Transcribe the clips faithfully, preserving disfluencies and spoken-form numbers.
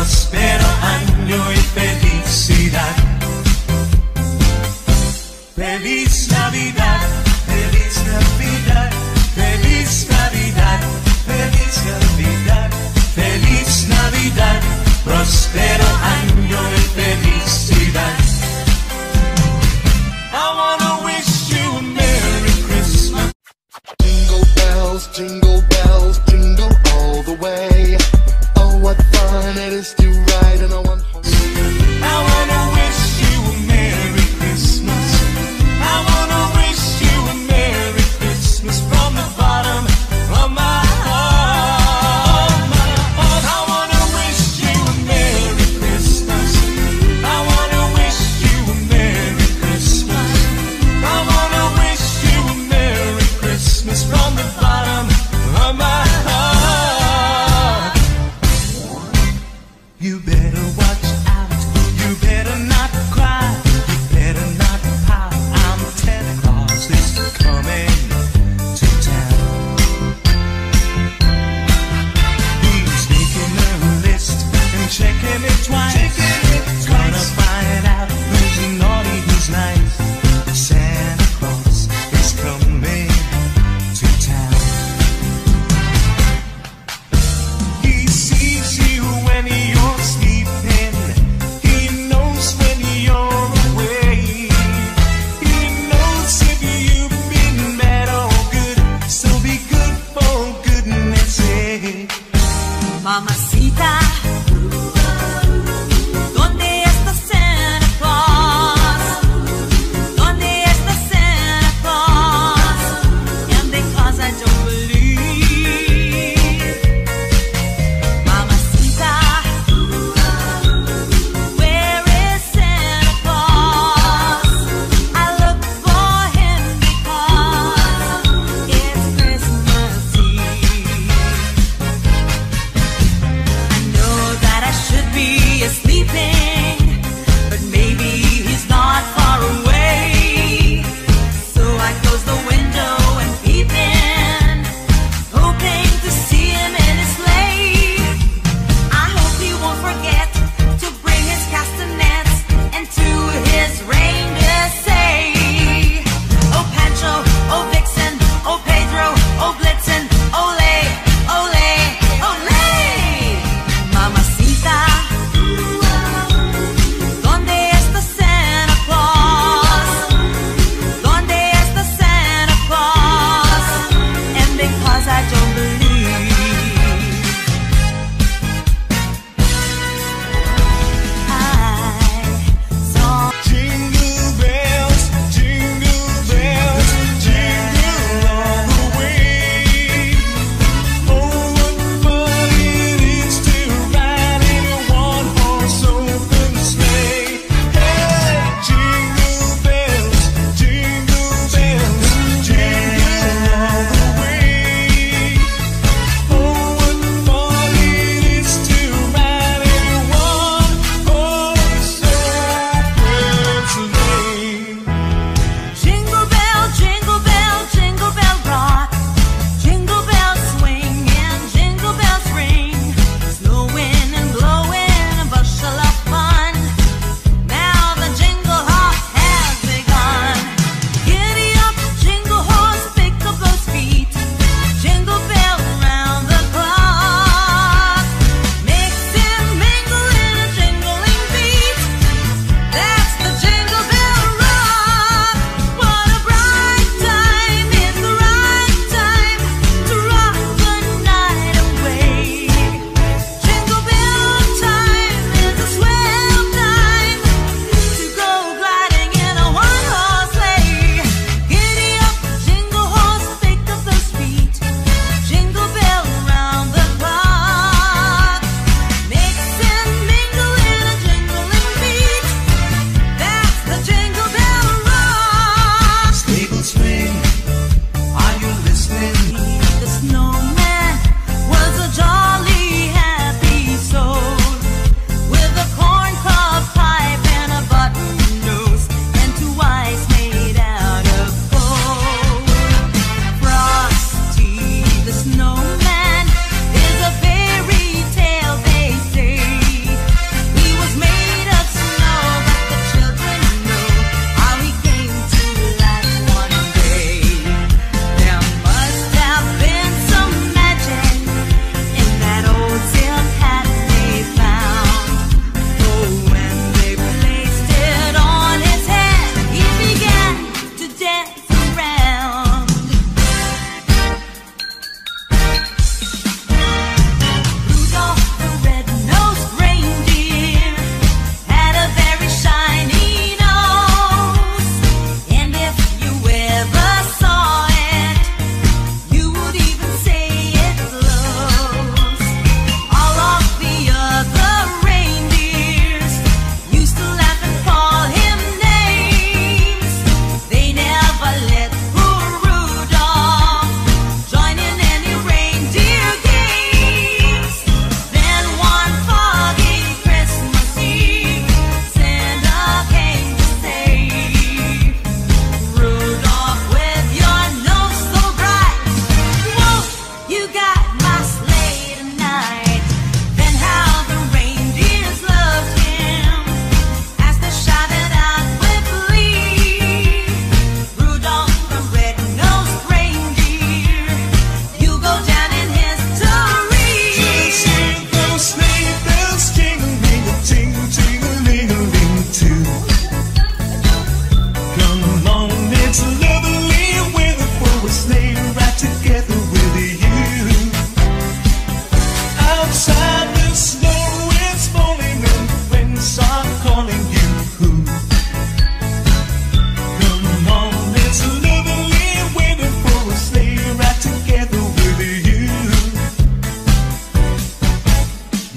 próspero año y felicidad. Feliz Navidad, feliz Navidad, feliz Navidad, feliz Navidad, feliz Navidad, próspero año y felicidad. I wanna wish you a Merry Christmas. Jingle bells, jingle bells, jingle all the way. Oh, what fun it is to ride in a one-horse. I wanna wish you a Merry Christmas. I wanna wish you a Merry Christmas from the bottom of my heart. I wanna wish you a Merry Christmas. I wanna wish you a Merry Christmas. I wanna wish you a Merry Christmas from the bottom of my heart. You better watch out, you better not cry, you better not pout. I'm Santa Claus is coming to town. He's making a list and checking it twice. Gonna find out who's naughty, who's nice. Santa Claus is coming to town. He sees you when you're sleeping. He knows when you're away. He knows if you've been bad or good. So be good for goodness sake. Mamacita, ¿dónde está Santa Claus? ¿Dónde está Santa Claus? And because I don't believe, Mamacita, where is Santa Claus? I look for him because it's Christmas Eve.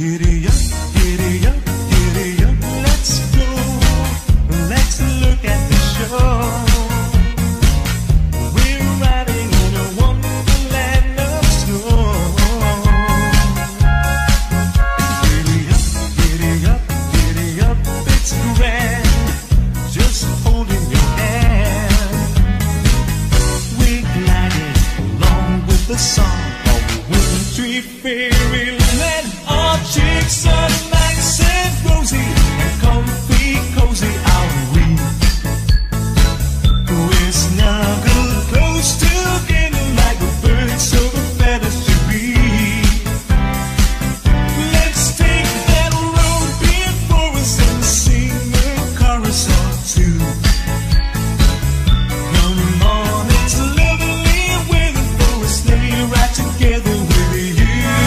Giddy up, giddy up, giddy up, let's go. Let's look at the show. We're riding in a wonderland of snow. Giddy up, giddy up, giddy up, it's grand. Just holding your hand. We're gliding along with the song of the wintry fairyland. Our cheeks are nice and rosy and comfy, cozy are we. We're snuggled close together like a bird so the feathers should be. Let's take that road before us and sing a chorus or two. Come on, it's lovely weather for a sleigh ride together with you.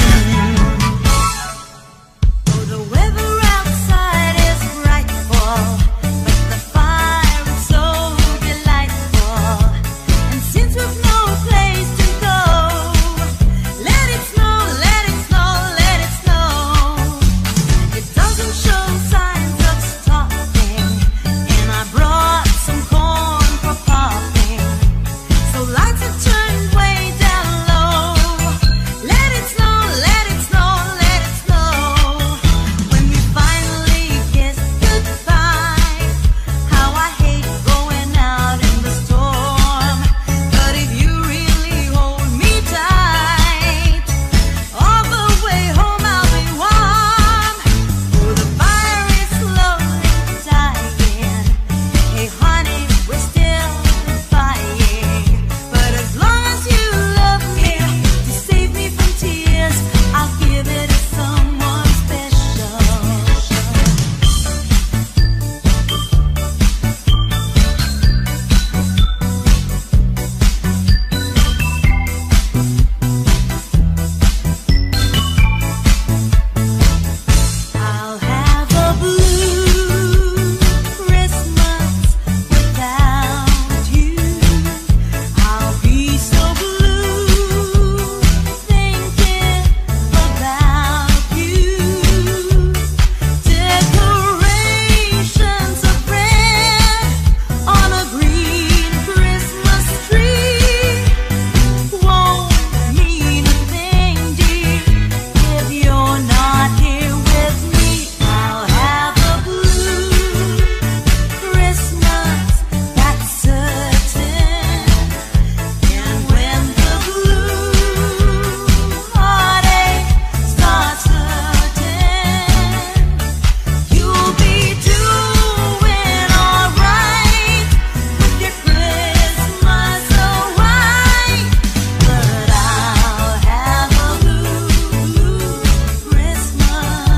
The weather outside is frightful, but the fire is so delightful. And since we've no place to go, let it snow, let it snow, let it snow. It doesn't show signs of stopping, and I brought some corn for popping. So lights are turned way down low. Let it snow, let it snow, let it snow. When we finally kiss goodbye, how I hate going out in the storm. But if you really hold me tight, all the way home I'll be warm. Oh, the fire is slowly dying. Hey honey, we're still fighting. But as long as you love me to save me from tears, I'll give it to someone special. I'll have a blue Christmas without you. I'll be so blue thinking about you. Decorations of red on a green Christmas tree won't mean a thing, dear, if you're not here with me. I'll have a blue Christmas, that's certain. And when the blue heartache starts hurting, you'll be doing alright with your Christmas so white. But I'll have a blue, blue Christmas.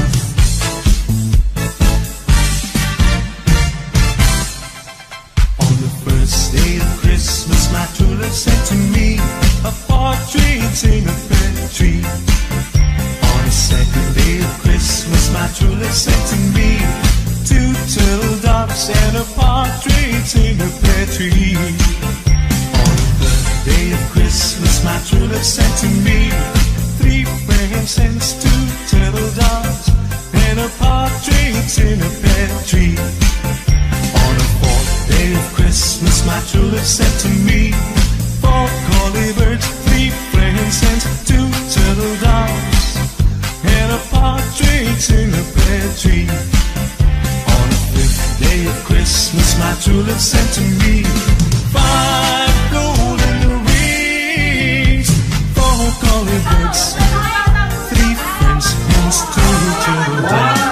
On the first day of Christmas, my true love sent to me a partridge in a pear tree. On the second day of Christmas, my true love sent to me two turtle doves and a partridge in a pear tree. On the third day of Christmas, my true love sent to me three frankincense, two turtle doves and a partridge in a pear tree. On the fourth day of Christmas, my true love sent to me four collie birds, three frankincense, two turtle doves, and a partridge in a pear tree. On the fifth day of Christmas, my true love sent to me five golden rings, four collie birds, three French hens, two turtle doves.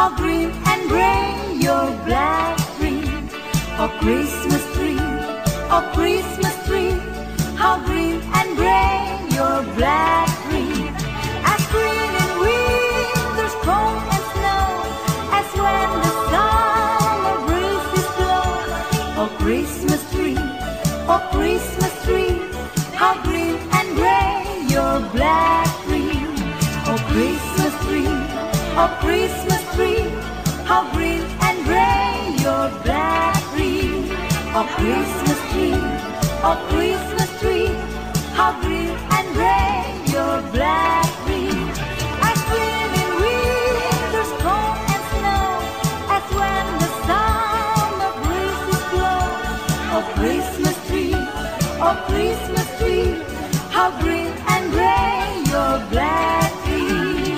how green and gray your black tree. Oh Christmas tree, oh Christmas tree, how green and gray your black tree. As green in winter's cold and snow, as when the summer breezes blow. Oh Christmas tree, oh Christmas tree, how green and gray your black tree. Oh Christmas tree, oh Christmas tree, how green and gray your black tree. Oh Christmas tree, oh Christmas tree, how green and gray your black tree. As green in winter's cold and snow, as when the summer breezes blow. Oh Christmas tree, oh Christmas tree, how green and gray your black tree.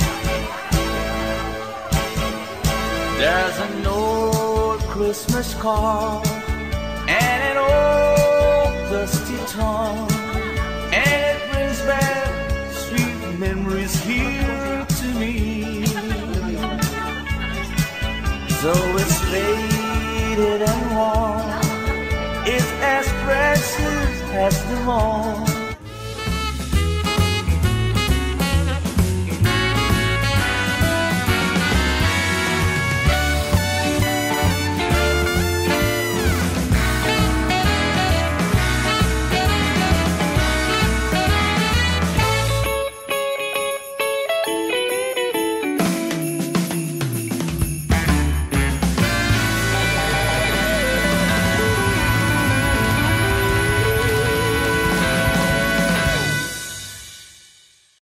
There's an old Christmas card and an old dusty tongue, and it brings back sweet memories here to me. So it's faded and worn, it's as precious as the morn,